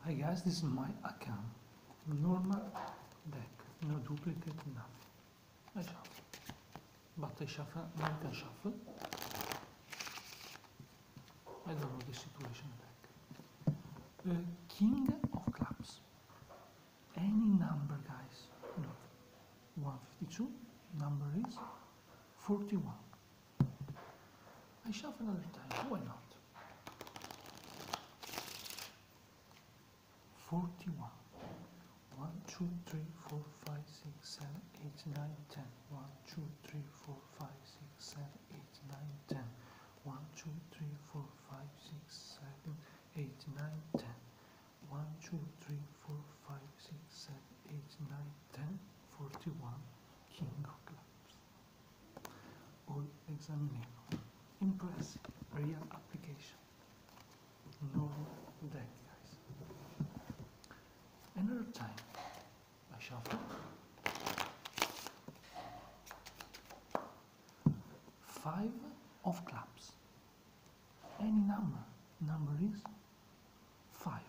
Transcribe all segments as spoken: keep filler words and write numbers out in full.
Hi guys, this is my account. Normal deck, no duplicate, nothing. I shuffle. But I shuffle, American shuffle. I don't know the situation deck. Uh, King of clubs. Any number, guys. No. one fifty-two. Number is forty-one. I shuffle another time. Why not? forty-one. one, two, three, four, five, six, seven, eight, nine, ten. one, two, three, four, five, six, seven, eight, nine, ten. one, two, three, four, five, six, seven, eight, nine, ten. one, two, three, four, five, six, seven, eight, nine, ten. forty-one. King of clubs. All examinable. Impressive. Real application. Normal deck, guys. Another time, I shuffle. Five of clubs. Any number. Number is five.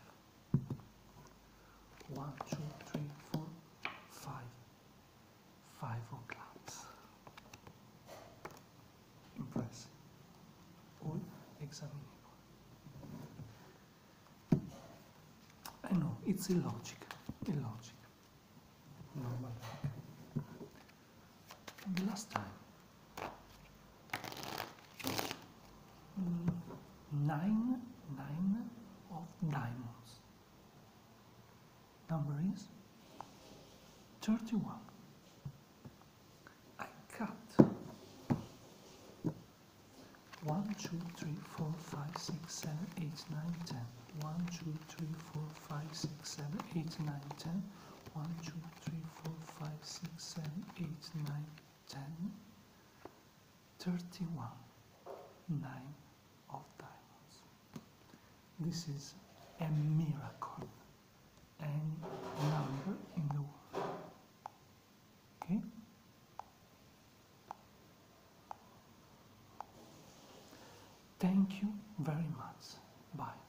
One, two, three, four, five. Five of clubs. Impressive. All examinable. I know, it's illogical. Illogical. Normal. And the last time. Mm, nine, nine of diamonds. Number is thirty-one. I cut. one, two, three, four, five, six, seven, eight, nine, ten. one, two, three, four, five, six, seven, eight, nine, ten. one, two, three, four, five, six, seven, eight, nine, ten. thirty-one. nine of diamonds. This is a miracle. Any number in the world. Okay? Thank you very much. Bye.